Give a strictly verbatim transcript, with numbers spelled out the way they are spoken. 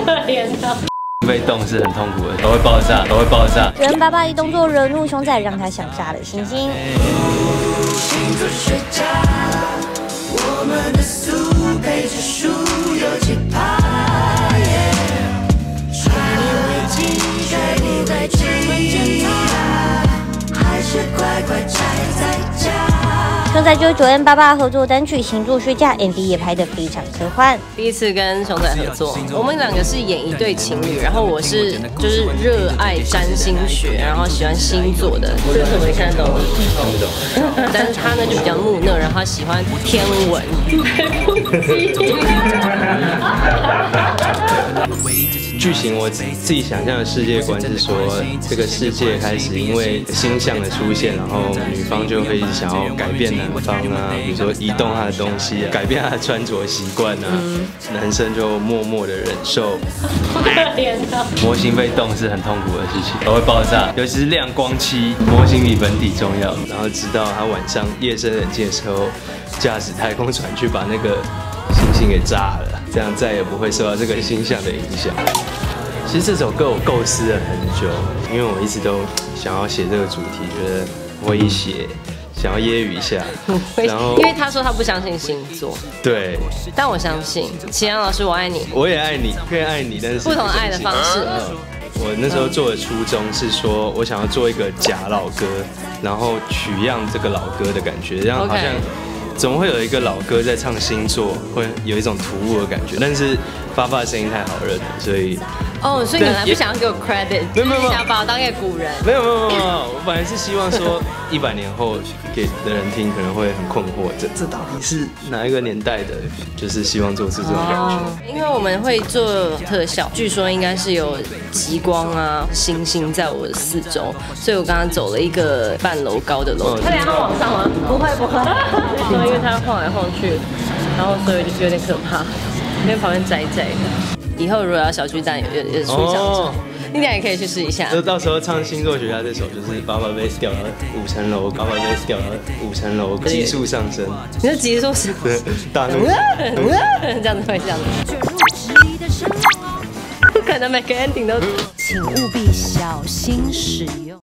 怜啊！ 被动是很痛苦的，都会爆炸，都会爆炸。 九恩爸爸一动作惹怒熊仔，让他想炸了星星。我们的速配着树有几趴？水泥危机，水泥危机，还是乖乖宅在家。熊仔就九恩爸爸合作单曲《星座学家》，M V 也拍得非常科幻。 第一次跟熊仔合作，我们两个是演一对情侣，然后我是就是热爱占星学，然后喜欢星座的，这个是我没看懂，看不懂。但是他呢就比较木讷，然后他喜欢天文。 剧情我自己想象的世界观是说，这个世界开始因为星象的出现，然后女方就会想要改变男方啊，比如说移动他的东西，改变他的穿着习惯啊，嗯、男生就默默的忍受。模型被动是很痛苦的事情，都会爆炸，尤其是亮光漆，模型比本体重要。然后直到他晚上夜深人静的时候，驾驶太空船去把那个星星给炸了，这样再也不会受到这个星象的影响。其实这首歌我构思了很久，因为我一直都想要写这个主题，觉得我一写想要揶揄一下，然后因为他说他不相信星座， 对， 但我相信。齐阳老师，我爱你， 我也爱你，更爱你，但是不同爱的方式。 我那时候做的初衷是说，我想要做一个假老歌，然后取样这个老歌的感觉，这样好像。怎么会有一个老歌在唱星座，会有一种突兀的感觉？但是发发的声音太好认了，所以哦，所以你本来不想要给我 credit， 没有没有， 想把我当一个古人。 没有没有没有，我本来是希望说一百年后给的人听可能会很困惑，这这到底是哪一个年代的？就是希望做出这种感觉。哦、 因为我们会做特效，据说应该是有极光啊、星星在我的四周，所以我刚刚走了一个半楼高的楼梯。他等下往上吗？不会不会。因为它晃来晃去，然后所以就是有点可怕，因为旁边窄窄的。以后如果要小巨蛋有有有出场，哦、你俩也可以去试一下。 就到时候唱《星座学家》这首，就是八百倍掉到五层楼，八百倍掉到五层楼，急速上升。 你说急速上升？ 对，大怒。 这样子会这样子。不可能每个 ending 都。请务必小心使用。